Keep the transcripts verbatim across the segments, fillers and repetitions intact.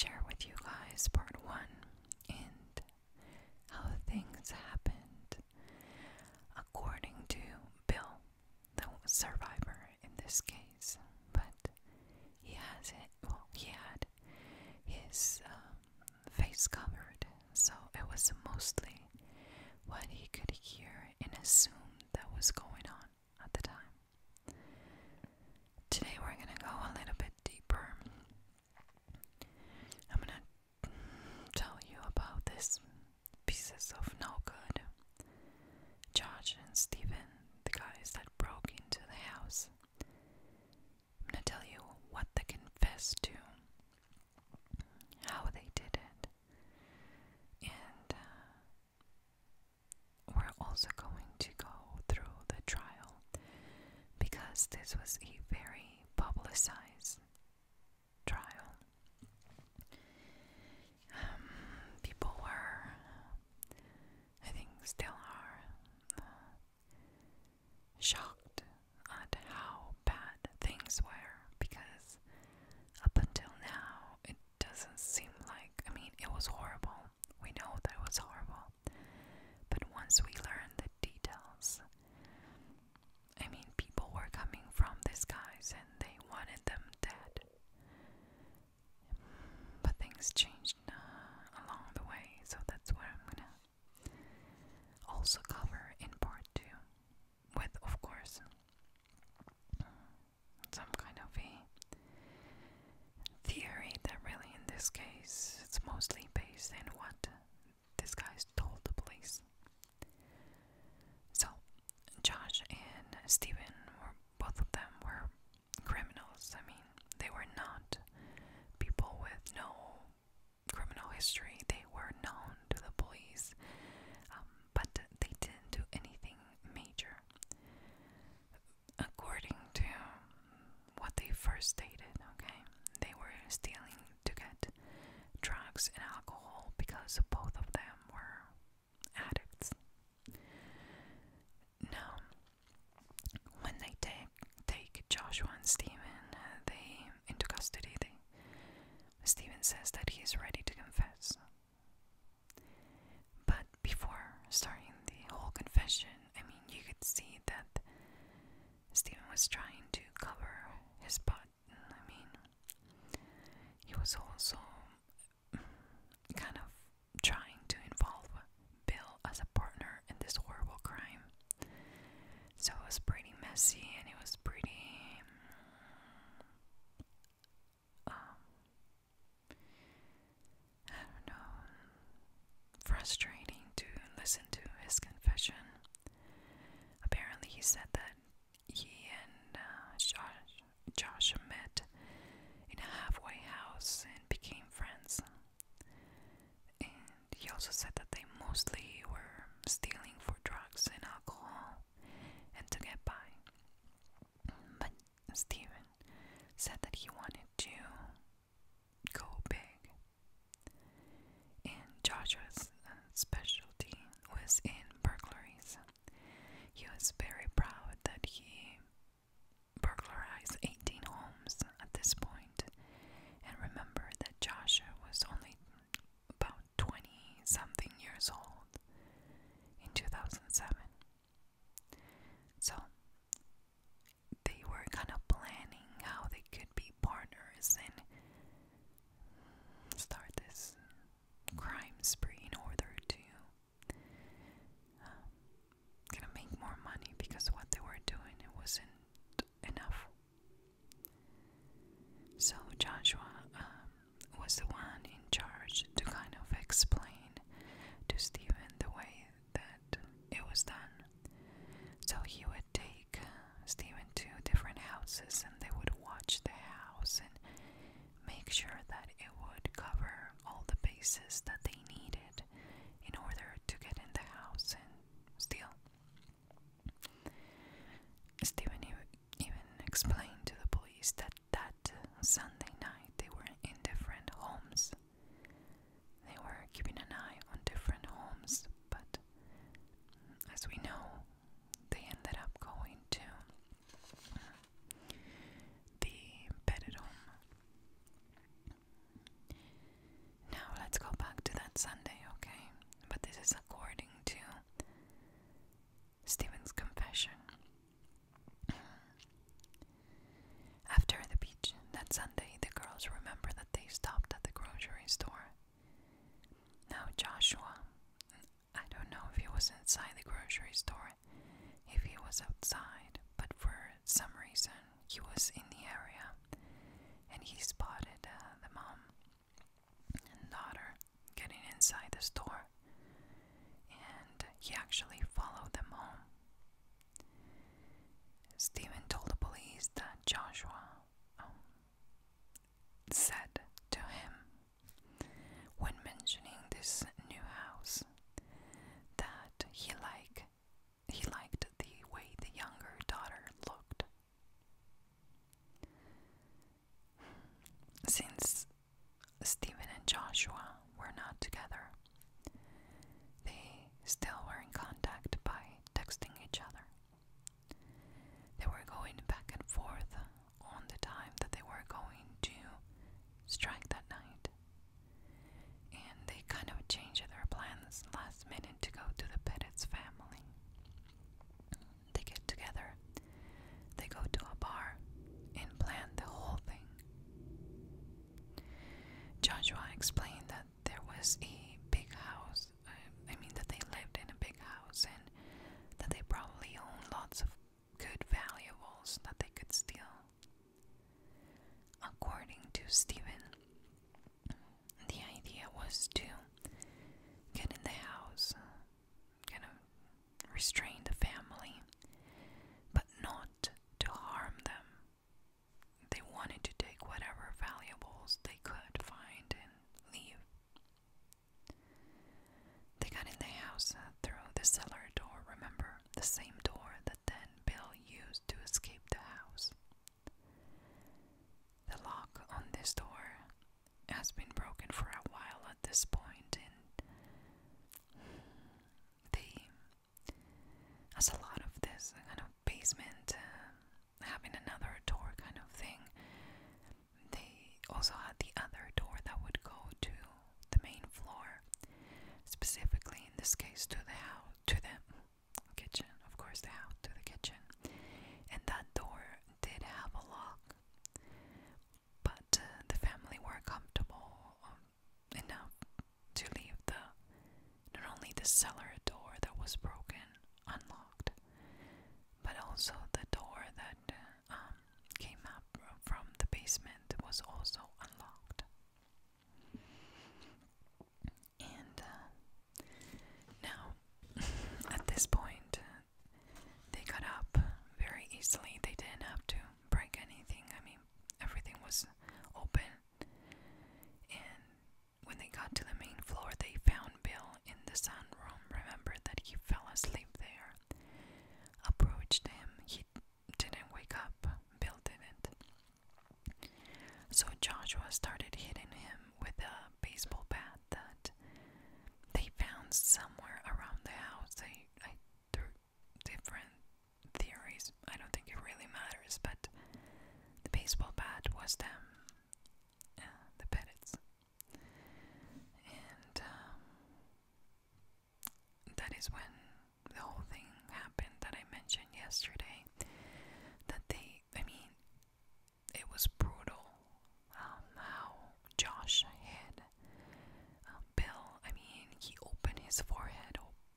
share with you guys part one and how things happened according to Bill, the survivor in this case. But he has it, well, he had his um, face covered, so it was mostly what he could hear and assume that was going on at the time. Today we're gonna go a little bit deeper. I'm gonna tell you about this pieces of no good. Josh and Steven, the guys that broke into the house. I'm gonna tell you what they confessed to, how they did it, and uh, we're also going to go through the trial because this was a very publicized trial. Um, people were, I think still are, uh, shocked at how bad things were because up until now it doesn't seem like, I mean, it was horrible. We know that it was horrible. But once we learned the details, I mean, people were coming from these guys and they wanted them dead. But things changed uh, along the way, so that's what I'm gonna also cover in part two, with, of course, some kind of a theory that really in this case it's mostly based in what these guys told the police. So Josh and Steven were, both of them were criminals. I mean, they were not people with no criminal history. They were known to the police, um, but they didn't do anything major. According to what they first stated, okay, they were stealing to get drugs and alcohol because both of them were addicts. Now, when they take take Joshua and Steven, uh, they into custody. They Steven says that he is ready to confess. But before starting the whole confession, I mean, you could see that Steven was trying to cover his butt. I mean, he was also kind of trying to involve Bill as a partner in this horrible crime. So it was pretty messy and it was pretty um, I don't know, frustrating to listen to his confession. Apparently he said that he and uh, Josh, Josh met in a halfway house and became friends. And he also said that they mostly were stealing for drugs and alcohol and to get by. But Steven said that he wanted to go big. And Joshua's uh, specialty was in burglaries. He was very proud that he burglarized eighteen homes at this point. And remember that Joshua was only about twenty something years old in two thousand seven. So they were kind of planning how they could be partners and start this crime spree in order to um, gonna make more money because what they were doing, it wasn't enough. So Joshua um, was the one in charge to kind of explain to Steven the way that it was done. So he would take uh, Steven to different houses and they would watch the house and make sure that it would cover all the bases that they needed in order to get in the house and steal. Steven even explained to the police that that Sunday night they were in different homes. They were keeping an eye on different homes, but as we know, they ended up going to the Petit home. that Sunday, okay? But this is according to Stephen's confession. After the beach that Sunday, the girls remember that they stopped at the grocery store. Now Joshua, I don't know if he was inside the grocery store, if he was outside, but for some reason he was in the area, and he spotted uh, the mom and daughter getting inside the store, and he actually followed them home. Stephen told the police that Joshua um, said to him, when mentioning this new house, that he like he liked the way the younger daughter looked. Since Stephen and Joshua were not together, they still were in contact by texting each other. They were going back and forth on the time that they were going to strike that night, and they kind of changed their plans last minute to go to the Petit's family. They get together, they go to a bar, and plan the whole thing. Joshua explained that there was a big house, uh, I mean that they lived in a big house, and that they probably owned lots of good valuables that they could steal. According to Stephen, the idea was to get in the house, kind of restrain the family, but not to harm them. They wanted to take whatever valuables they could find and leave. They got in the house uh, through the cellar door, remember? The same door that then Bill used to escape the house. The lock on this door has been broken for a while at this point, and they, as a lot of this kind of basement, uh, having another door kind of thing, they also had the other door that would go to the main floor, specifically in this case to the house, to the kitchen, of course the house, to the kitchen, and that door did have a lock, but uh, the family were comfortable um, enough to leave the, not only the cellar door that was broken unlocked, but also the door that uh, um, came up from the basement was also unlocked. And uh, now, at this point, uh, they got up very easily. They didn't have to break anything. I mean, everything was open. And when they got to the main floor, they found Bill in the sunroom. Remember that he fell asleep there. Approached him. He didn't wake up. Bill didn't. So Joshua started hitting him with a baseball bat that they found somewhere around the house. They, I threw different theories. I don't think it really matters, but the baseball bat was them, uh, the Petits. And um, that is when the whole thing happened that I mentioned yesterday. That they, I mean, it was brutal um, how Josh hit uh, Bill. I mean, he opened his forehead, uh,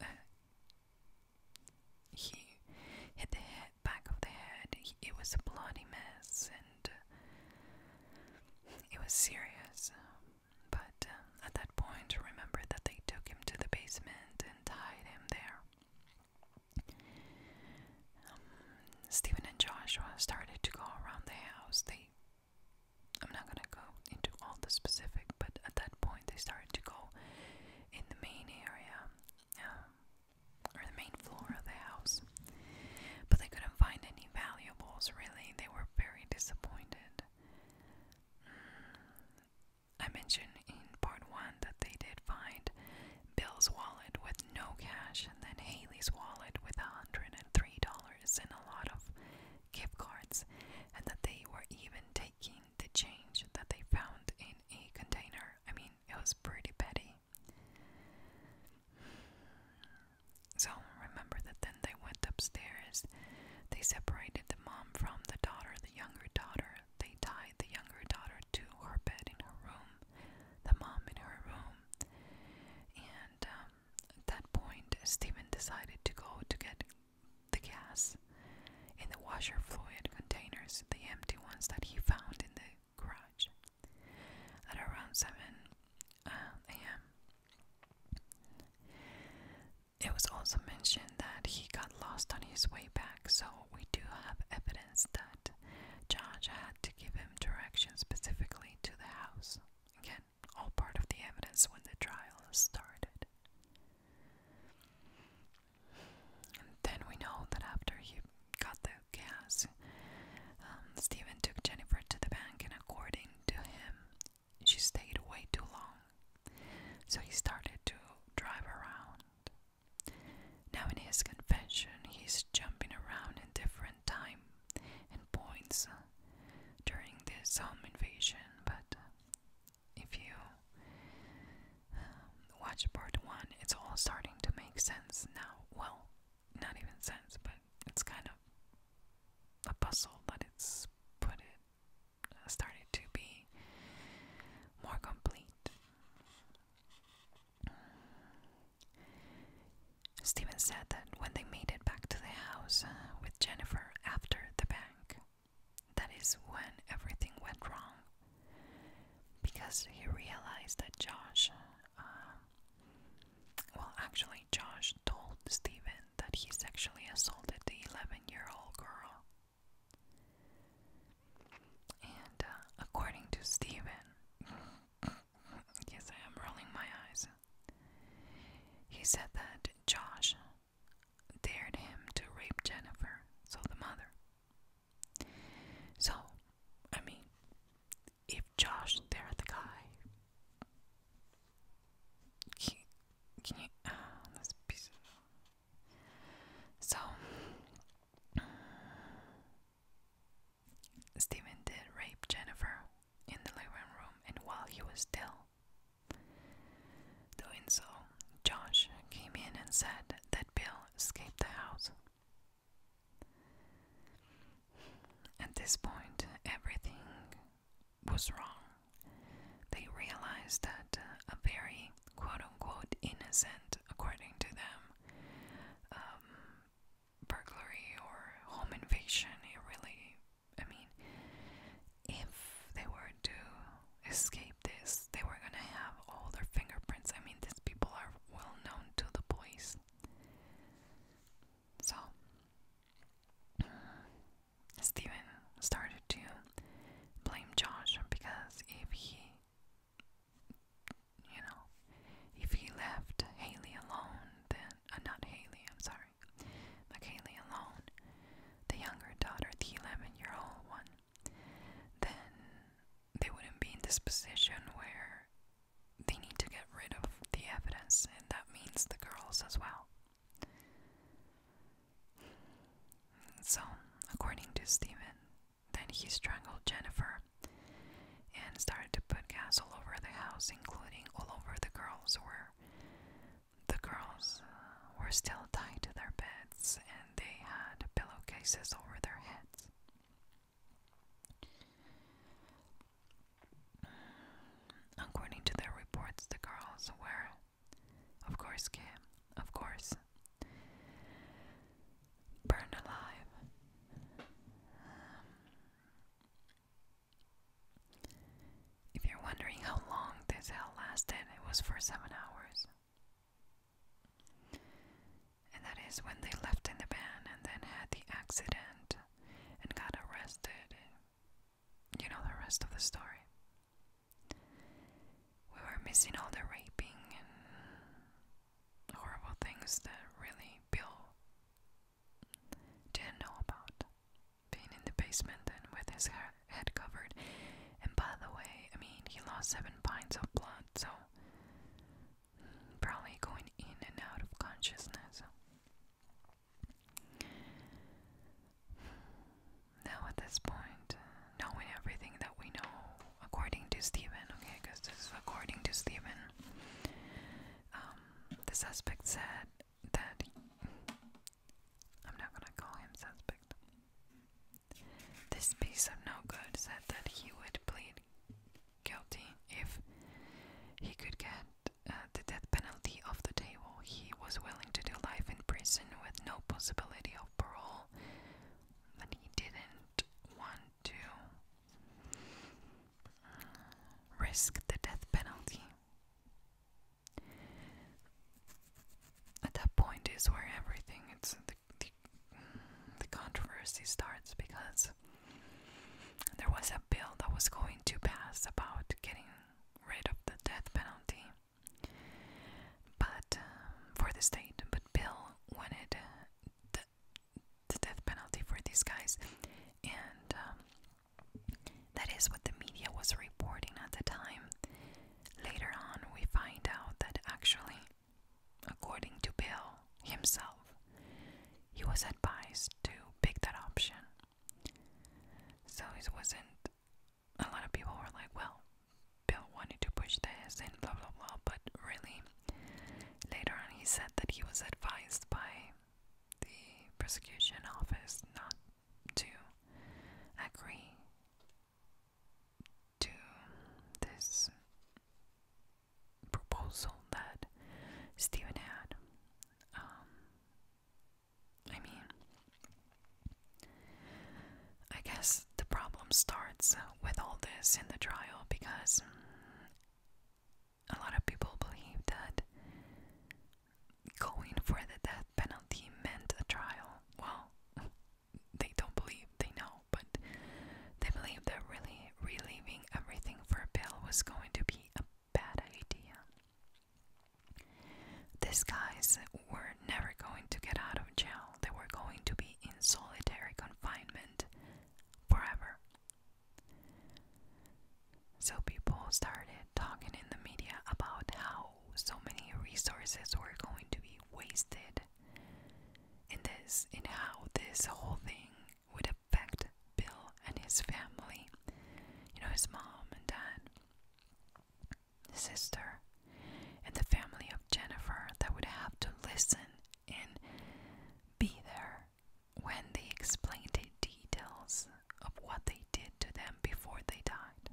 he hit the head, back of the head. He, it was a bloody mess, and uh, it was serious. But uh, at that point, remember that they took him to the basement and tied him there. Um, Stephen and Joshua started to go around the house. They, I'm not gonna go into all the specific, but at that point they started to go in the main area, uh, or the main floor of the house. But they couldn't find any valuables, really. They were very disappointed. I mentioned in part one that they did find Bill's wallet with no cash, and then Haley's wallet with one hundred three dollars and a lot of gift cards, and that they were even taking the change that they found in a container. I mean, it was pretty petty. Stephen decided to go to get the gas in the washer fluid containers, the empty ones that he found in the garage, at around seven a m It was also mentioned that he got lost on his way back, so we do have evidence that Josh had to give him directions specifically to the house. Again, all part of the evidence when the trial started. And then we know that after he got the gas, um, Stephen took Jennifer to the bank, and according to him, she stayed way too long. So he started to drive around. Now in his confession, he's jumping around in different time and points uh, during this home invasion, but uh, if you uh, watch part one, it's all starting to make sense now. Well, not even sense, but it's kind of a puzzle that it's put it uh, started to be more complete. Stephen said that when they made it back to the house uh, with Jennifer after the bank, that is when everything went wrong, because he realized that Josh, uh, well, actually, Josh told Stephen that he sexually assaulted the eleven-year-old girl. And uh, according to Stephen, yes, I am rolling my eyes, he said that Josh dared him to rape Jennifer, so the mother. So, I mean, if Josh dared the guy, he, can you, uh, this piece of, so, Stephen did rape Jennifer in the living room, and while he was still doing so, Josh came in and said that Bill escaped the house. At this point, everything was wrong. They realized that uh, a very quote-unquote innocent, according to them, um, burglary or home invasion, it really, I mean, if they were to escape this, they were gonna have all their fingerprints. I mean, these people are well known to the police. So, Stephen started to blame Josh because if he, you know, if he left Haley alone, then, uh, not Haley, I'm sorry, but Haley alone, the younger daughter, the eleven-year-old one, then they wouldn't be in this position where they need to get rid of the evidence, and that means the girls as well. So, according to Stephen, then he strangled Jennifer and started to put gas all over the house, including all over the girls, where the girls uh, were still tied to their beds and they had pillowcases over their heads. According to their reports, the girls were, of course, Kim, of course, burned alive. If you're wondering how long this hell lasted, it was for seven hours. And that is when they left in the van and then had the accident and got arrested. You know the rest of the story. We were missing all the raping and horrible things that really Bill didn't know about. Being in the basement and with his hair, head covered. And by the way, I mean, he lost seven pints of blood, so probably going in and out of consciousness. Now at this point, knowing everything that we know, according to Stephen, okay, because this is according to Stephen, um, the suspect said that, I'm not gonna call him suspect, this piece of no good said that he would plead guilty if is where everything, it's the, the, the controversy starts, because there was a bill that was going to pass about getting rid of the death penalty, but uh, for the state, but Bill wanted uh, the, the death penalty for these guys, and um, that is what the media was reporting at the time. Later on, we find out that actually, according to Bill himself, he was advised to pick that option. So it wasn't, a lot of people were like, well, Bill wanted to push this and blah blah blah, but really, later on he said that he was advised by the prosecution office not to agree to this proposal that Stephen had. Um, I mean, I guess the problem starts with all this in the trial, because a lot of people believe that going for the death penalty meant a trial. Well, they don't believe, they know, but they believe that really relieving everything for Bill was going to be a bad idea. These guys were never going to get out of jail. They were going to be in solitary confinement forever. So people started talking in the media about how so many resources were going to be wasted in this, in how this whole thing would affect Bill and his family. You know, his mom and dad, his sister, and the family of Jennifer that would have to listen and be there when they explained the details of what they did to them before they died.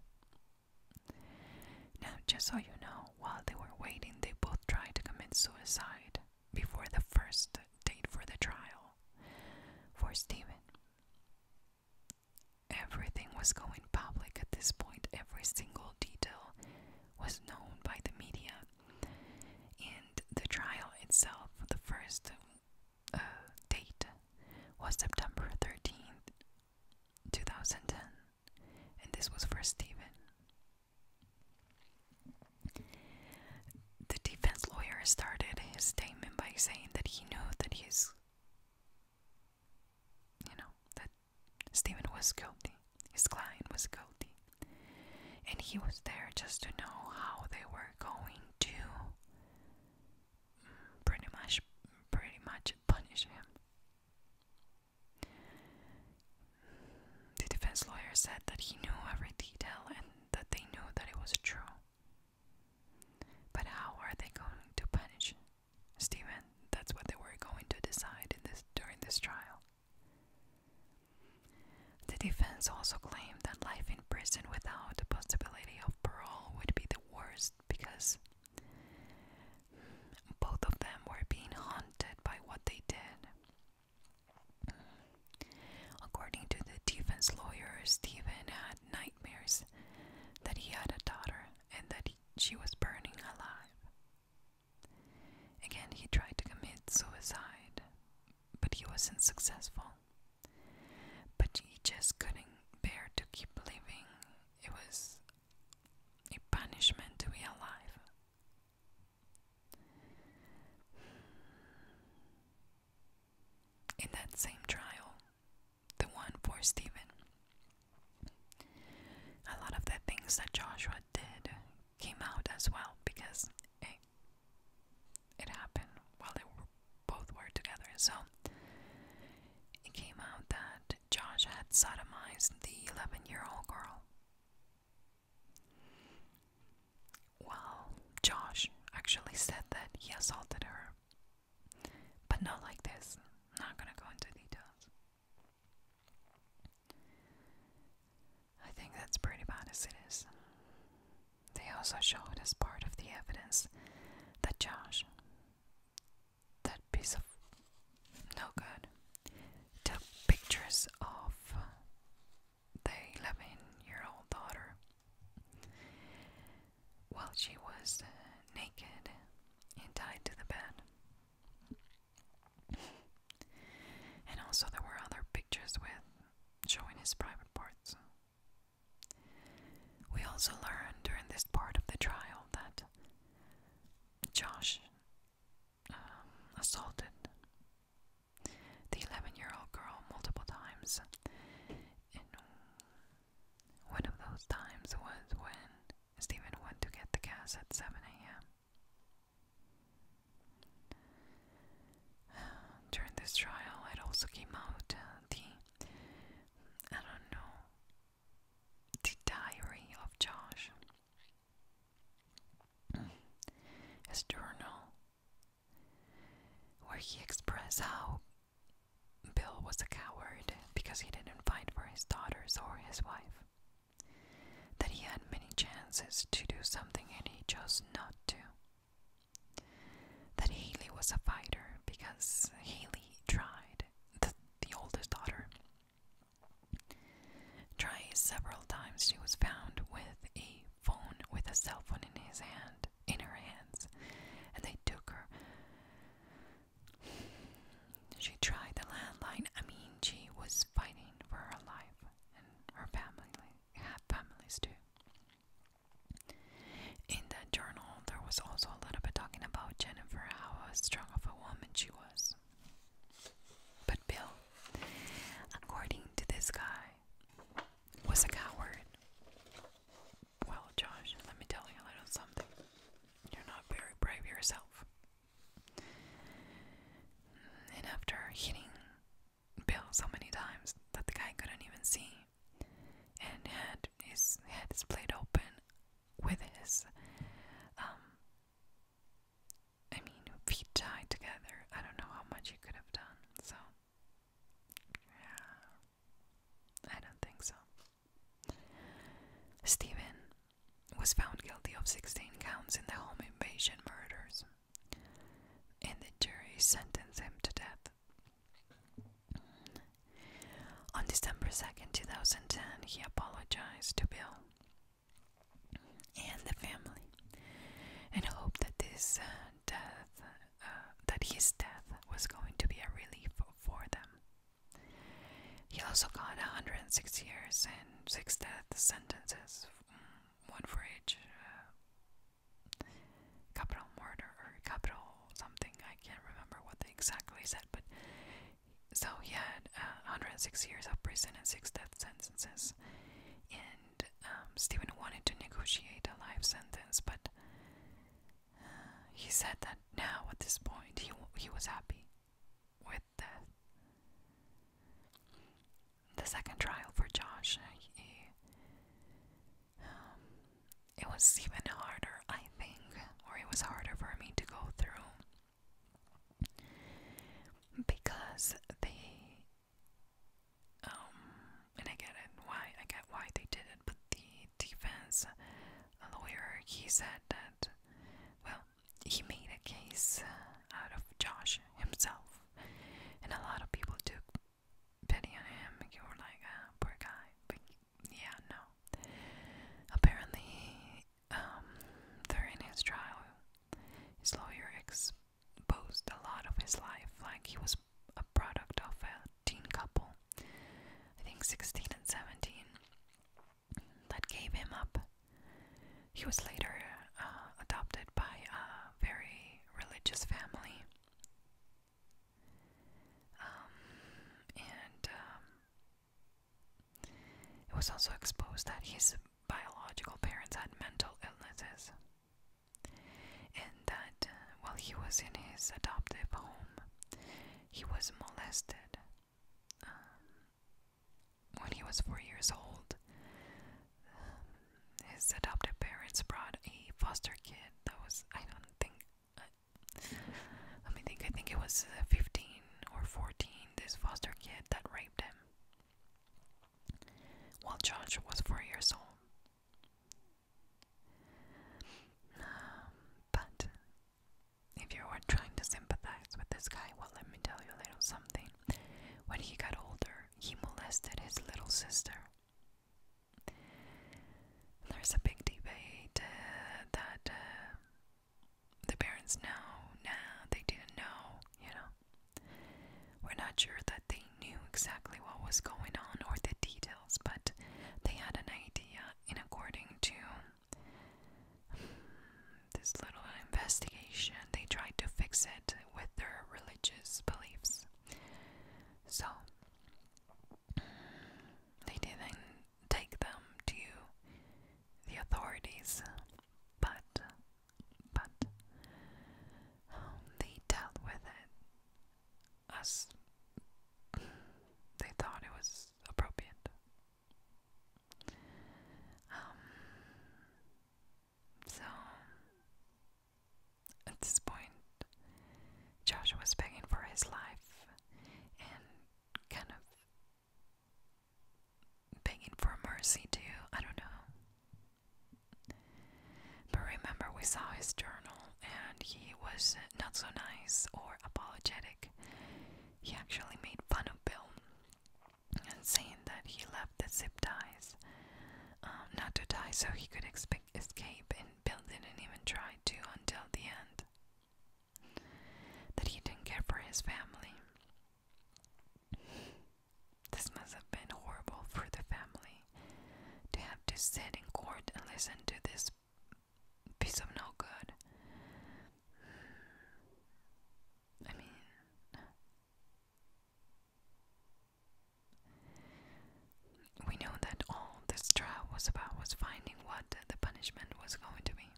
Now, just so you know, while they were waiting, they both tried to commit suicide before the first date for the trial for Stephen. Everything was going public at this point. Every single detail was known by the media. And the trial itself, the first uh, date, was September thirteenth, two thousand ten. And this was for Stephen. The defense lawyer started his statement by saying that he knew that his, you know, that Stephen was guilty. His client was guilty. And he was there just to know how they were going to pretty much, pretty much punish him. The defense lawyer said that he knew every detail and that they knew that it was true. But how are they going to punish Stephen? That's what they were going to decide in this during this trial. The defense also claimed that life in prison without the possibility of parole would be the worst, because both of them were being haunted by what they did. According to the defense lawyer, Stephen had nightmares that he had a daughter and that he, she was burning alive. Again, he tried to commit suicide, but he wasn't successful. But he just couldn't bear to keep living. It was a punishment to be alive. In that same trial, the one for Stephen, a lot of the things that Joshua did came out as well, because hey, it happened while they were both were together. So it came out that Josh had sodomized the eleven-year-old girl. Well, Josh actually said that he assaulted her, but not like this. I'm not gonna go into details. I think that's pretty bad as it is. They also showed as part of the evidence that Josh, that piece of no good, took pictures of the eleven-year-old daughter while she was uh, naked and tied to the bed. also there were other pictures with showing his private parts. We also learned during this part of the trial that Josh um, assaulted the eleven-year-old girl multiple times. And one of those times was when Stephen went to get the gas at seven a m During this trial, it also came out uh, the, I don't know, the diary of Josh. His journal, where he expressed how Bill was a coward because he didn't fight for his daughters or his wife. That he had many chances to do something and he chose not to. That Haley was a fighter because Haley tried, the, the oldest daughter, tried several times. She was found with a phone, with a cell phone in his hand, in her hands, and they took her. She tried the landline. I mean, she was fighting for her life, and her family had families too. In that journal, there was also a little bit talking about Jennifer, how strong of a woman she was. But Bill, according to this guy, was a coward. Well, Josh, let me tell you a little something. You're not very brave yourself. And after hitting Bill so many times that the guy couldn't even see, and had his head split open with his, um, I mean, feet tied together, I don't know how much he could have done. So, yeah, I don't think so. Stephen was found guilty of sixteen counts in the home invasion murders, and the jury sentenced him to death. On December second, two thousand ten, he apologized to Bill and the family and hoped that this uh, death, uh, that his death was going to be a relief for them. He also got one hundred six years and six death sentences, one for each uh, capital murder or capital something. I can't remember what they exactly said, but so he had uh, one hundred six years of prison and six death sentences. And um, Stephen wanted to negotiate a life sentence, but uh, he said that now at this point he he was happy with death. The second trial for Josh, he, um, it was even harder, I think, or it was harder for me to go through, because they, um, and I get it, why, I get why they did it, but the defense lawyer, he said that, well, he made a case uh, out of Josh himself, and a lot of people took pity on him. You were like, ah, poor guy. But yeah, no. Apparently, um, during his trial, his lawyer exposed a lot of his life. Like, he was a product of a teen couple, I think sixteen and seventeen, that gave him up. He was later uh, adopted by a very religious family. Um, and um, it was also exposed that his biological parents had mental illnesses, and that uh, while he was in his adoptive home, he was molested. Um, when he was four years old, um, his adoptive parents brought a foster kid that was, I don't think, uh, let me think, I think it was uh, fifteen or fourteen, this foster kid that raped him while Josh was four years old. Um, but if you were trying to sympathize with this guy, well, let me tell you a little something. When he got older, he molested his little sister. There's a big debate uh, that uh, the parents know, nah, they didn't know, you know. We're not sure that they knew was going on or the details, but they had an idea, and according to this little investigation, they tried to fix it with their religious beliefs. So they didn't take them to the authorities, but but um, they dealt with it as they thought it was appropriate. Um, so at this point, Josh was begging for his life and kind of begging for mercy too. I don't know. But remember, we saw his journal and he was not so nice or apologetic. He actually made fun of Bill and saying that he left the zip ties um, not to die so he could expe- escape, and Bill didn't even try to until the end. That he didn't care for his family. This must have been horrible for the family to have to sit in court and listen to this piece of no good. I mean, we know that all this trial was about was finding what the punishment was going to be.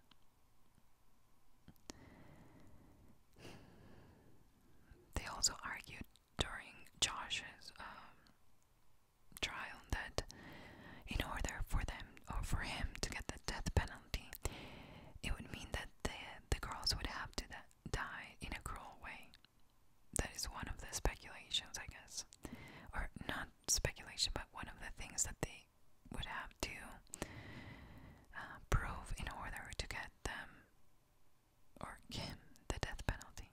They also argued during Josh's um, trial that in order for them or for him to get the death penalty, it would mean that the the girls would have to die in a cruel way. That is one of the speculations, I guess, or not speculation, but one of the things that they would have to uh, prove in order to get them or him the death penalty.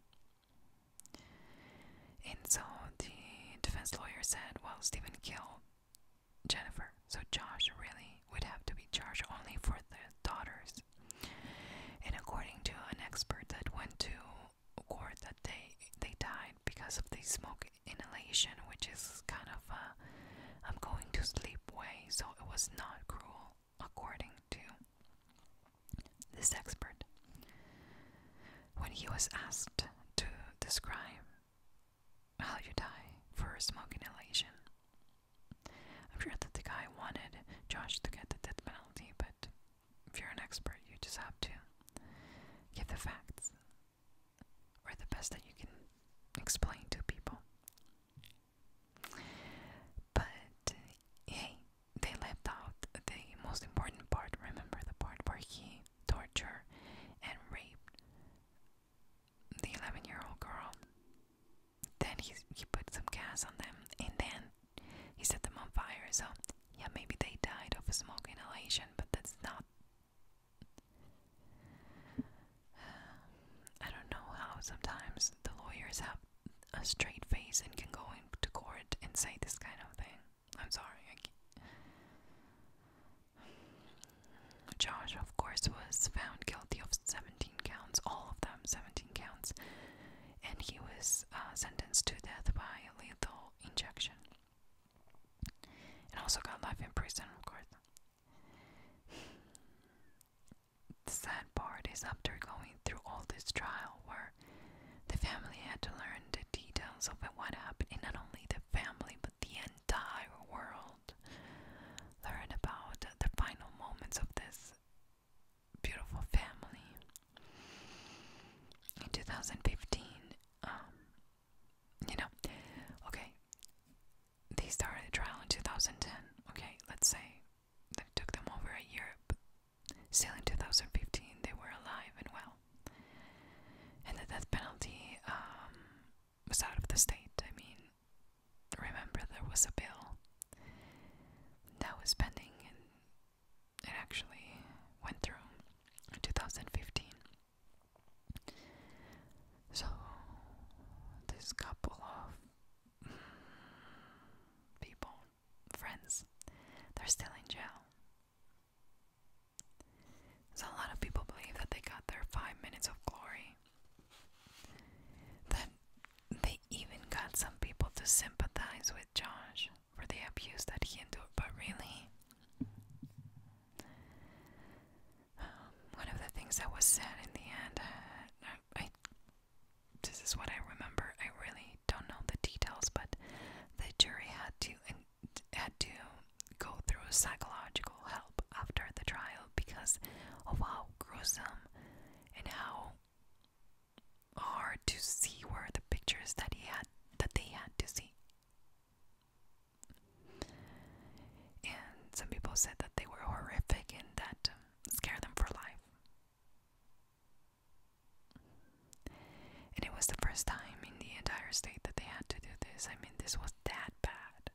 And so the defense lawyer said, well, Stephen killed Jennifer, so Josh really would have to be charged only for the daughters. And according to an expert that went to court that day, they died because of the smoke inhalation, which is kind of a I'm going to sleep way, so it was not cruel, according to this expert. When he was asked to describe how you die for smoke inhalation, I'm sure that the guy wanted Josh to get the death penalty, but if you're an expert, you just have to give the facts, or the best that you can explain to people. But hey, they left out the most important part. Remember the part where he tortured and raped the eleven-year-old girl. Then he he put some gas on them, and then he set them on fire. So yeah, maybe they died of smoke inhalation, but that's not. I don't know how sometimes the lawyers have a straight face and can go into court and say this kind of thing. I'm sorry. I can't. Josh, of course, was found guilty of seventeen counts, all of them, seventeen counts, and he was uh, sentenced to death by lethal injection, and also got life in prison, of course. The sad part is after going through all this trial where the family had to learn the details of what happened, and not only the family but the entire world learned about the final moments of this beautiful family. In two thousand fifteen, um, you know, okay, they started the trial in two thousand ten, okay, let's say that took them over a year, but still in two thousand fifteen they were alive and well. And the death penalty um, was out of the state. I mean, remember there was a bill that was pending, and it actually went through in two thousand fifteen. So this couple of people, friends, they're still in jail. So a lot of people believe that they got their five minutes of glory. That they even got some people to sympathize with Josh for state that they had to do this. I mean, this was that bad.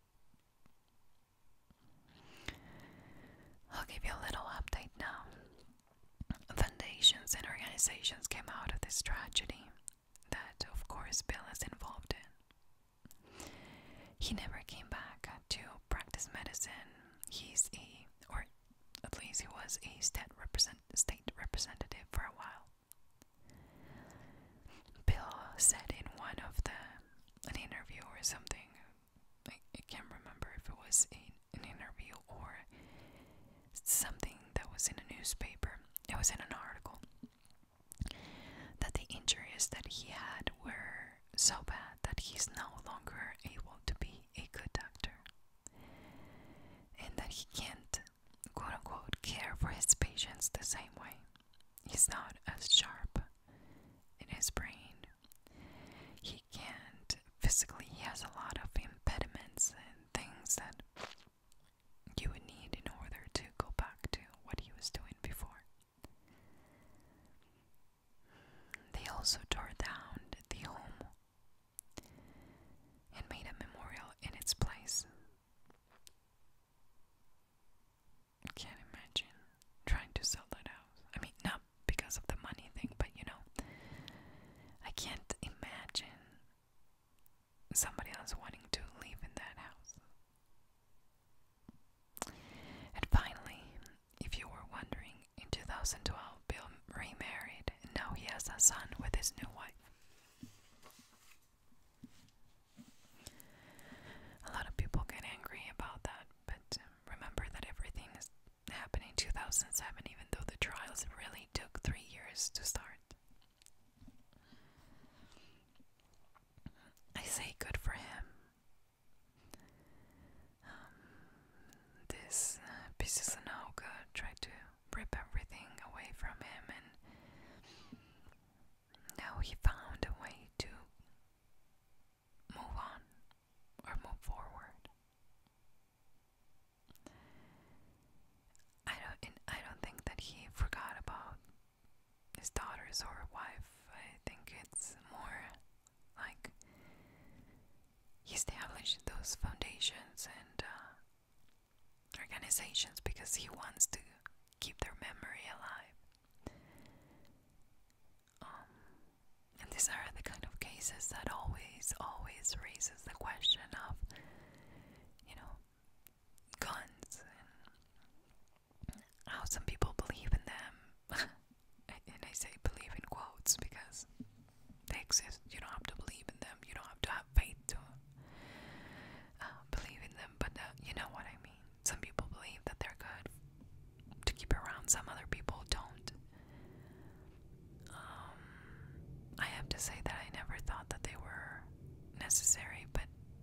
I'll give you a little update now. Foundations and organizations came out of this tragedy that, of course, Bill is involved in. He never came back to practice medicine. He's a, or at least he was a state, represent, state representative for a while. Bill said in one of the, an interview or something, I, I can't remember if it was a, an interview or something that was in a newspaper, it was in an article, that the injuries that he had were so bad that he's no longer able to be a good doctor, and that he can't, quote unquote, care for his patients the same way. He's not as sharp in his brain. He can't physically, he has a lot of impediments and things that you would need in order to go back to what he was doing before. They also tore down the home and made a memorial in its place. I can't imagine trying to sell that house. I mean, not because of the money thing, but you know, I can't imagine somebody else wanting to live in that house. And finally, if you were wondering, in two thousand twelve, Bill remarried, and now he has a son with his new wife. A lot of people get angry about that, but um, remember that everything is happening in two thousand seven, even though the trials really took three years to start. I say good for him. Um, this uh, pieces of no good tried to rip everything away from him, and now he found a way to move on or move forward. I don't, and I don't think that he forgot about his daughters or wife. I think it's more like he established those foundations and uh, organizations because he wants to keep their memory alive. Um, and these are the kind of cases that always, always raises the question of, you know, guns and how some people believe in them. And I say believe in quotes because they exist. You don't have to believe in them. You don't have to have faith to uh, believe in them. But uh, you know what I mean. Some people believe that they're good to keep around. Some other people don't. Um, I have to say that I never thought that they were necessary, but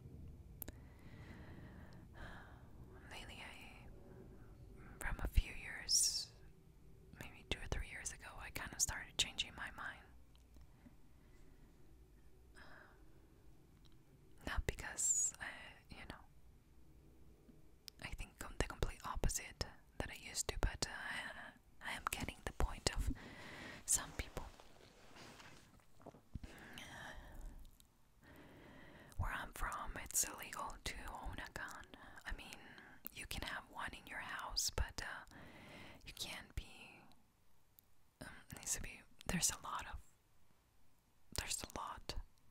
lately I, from a few years, maybe two or three years ago, I kind of started changing my mind. Not because, I, you know, I think I'm the complete opposite that I used to, but uh, I am getting the point of some people. Where I'm from, it's illegal to own a gun. I mean, you can have one in your house, but uh, you can't be, um, needs to be, there's a lot of, there's a lot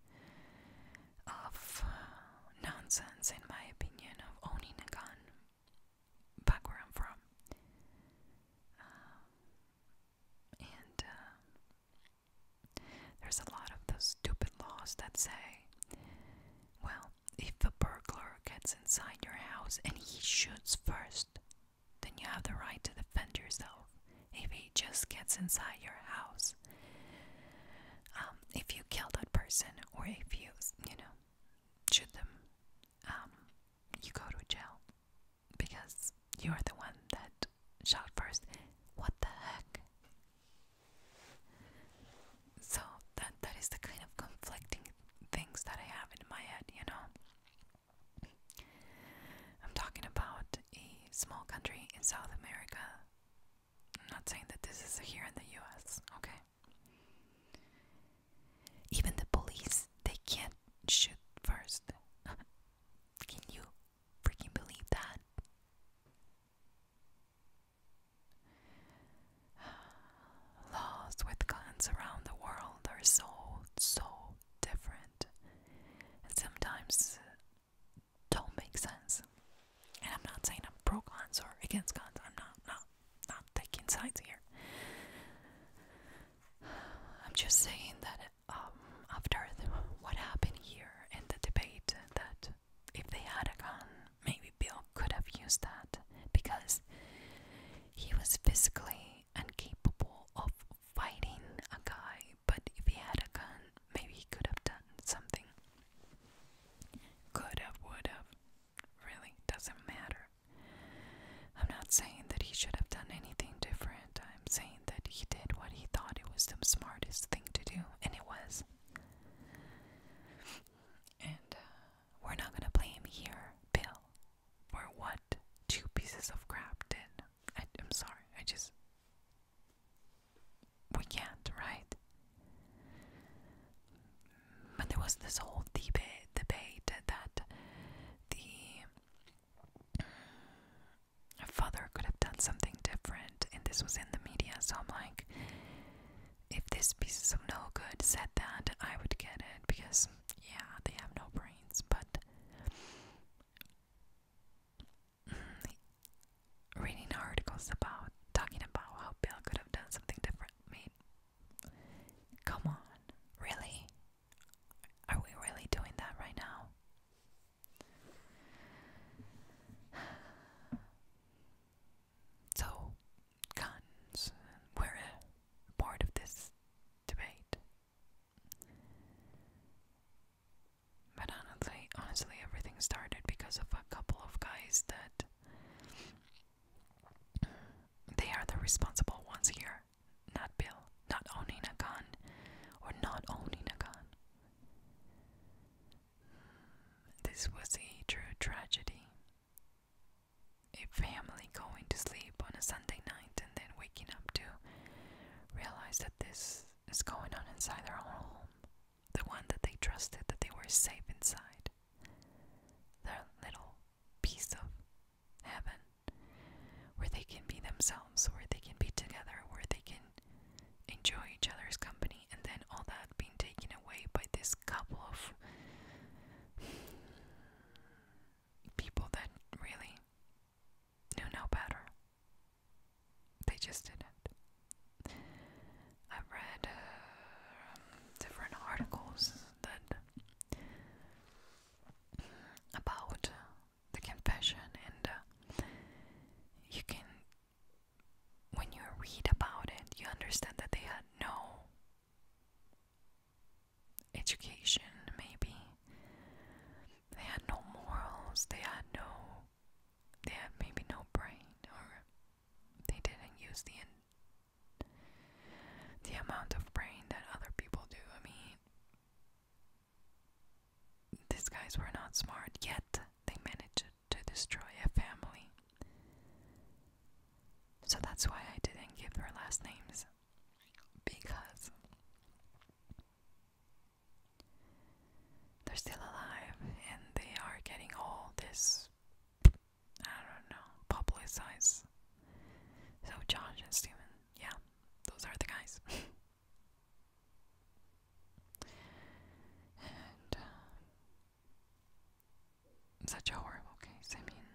of uh, nonsense, in my opinion, of owning a gun back where I'm from. Uh, and uh, there's a lot of those stupid laws that say, well, if a burglar gets inside your house and he shoots first, then you have the right to defend yourself. If he just gets inside your house, um, if you kill that person, or if you, you know, shoot them, um, you go to jail because you're the one that shot first. What the heck? So that that is the kind of conflicting things that I have in my head, you know. I'm talking about a small country in South America. I'm not saying that this is here in the U S, okay? against guns. I'm not, not, not taking sides here. I'm just saying that um, after the, what happened here in the debate, that if they had a gun, maybe Bill could have used that because he was physically incapable of fighting a guy. But if he had a gun, maybe he could have done something. Could have, would have. Really, doesn't matter. I'm not saying that he should have done anything different. I'm saying that he did what he thought it was the smartest thing to do, and it was. And uh, we're not gonna blame here Bill for what two pieces of crap did. I, I'm sorry, I just... we can't, right? But there was this whole debate, debate that the father could have done something different, and this was in the media, so I'm like, if this pieces of no good said that, I would get it, because, yeah, they have no brains, but reading articles about, talking about how Bill could have done something different, I mean, come on, really? Are we really doing that right now? So, guns, we're bored of this debate. But honestly, honestly, everything started because of a couple of guys that they are the responsible ones here, not Bill, not owning a gun or not owning a gun. This was a true tragedy. A family going to sleep on a Sunday night and then waking up to realize that this is going on inside their own home. The one that they trusted, that they were safe inside. Their little piece of heaven where they can be themselves, where they can be together, where they can enjoy each other's company, and then all that being taken away by this couple of people that really knew no better. They just didn't. I've read uh, different articles that about uh, the confession, and uh, you can, when you read about it, you understand that they had no education, maybe. They had no morals, they had no, they had maybe no brain, or they didn't use the in, the amount of brain that other people do. I mean, these guys were not smart, yet they managed to destroy a family. So that's why I didn't give their last names, because they're still alive and they are getting all this, I don't know, publicized. So Josh and Steven, yeah, those are the guys. And uh, such a horrible case. I mean,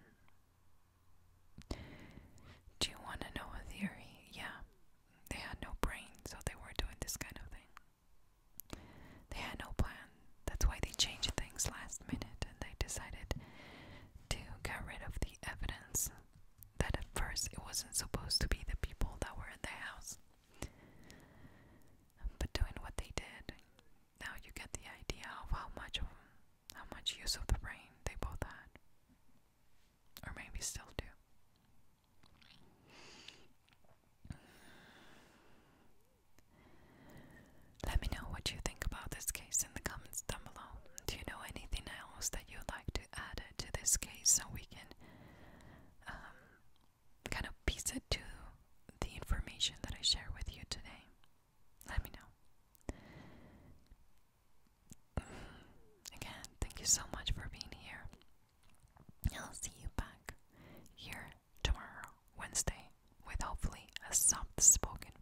do you want to know a theory? Yeah, they had no brain, so they were doing this kind of thing. They had no plan. That's why they changed things last minute, and they decided to get rid of the evidence that at first it wasn't supposed to be the people that were in the house. But doing what they did, now you get the idea of how much of how much use of the brain they both had, or maybe still do. Let me know what you think about this case in the comments down below. Do you know anything else that you'd like to add to this case so we can um, kind of piece it to the information that I share with you today? Let me know. Again, thank you so much for being here. I'll see you back here tomorrow, Wednesday, with hopefully a soft-spoken